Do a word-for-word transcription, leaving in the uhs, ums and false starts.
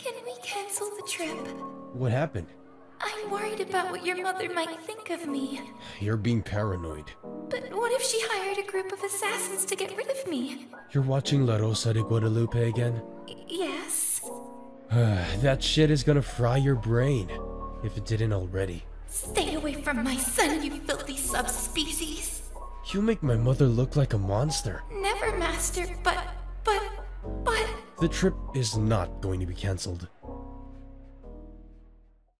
Can we cancel the trip? What happened? I'm worried about what your mother might think of me. You're being paranoid. But what if she hired a group of assassins to get rid of me? You're watching La Rosa de Guadalupe again? Y- yes. That shit is gonna fry your brain, if it didn't already. Stay away from my son, you filthy subspecies. You make my mother look like a monster. Never, Master, but, but, but... The trip is not going to be cancelled.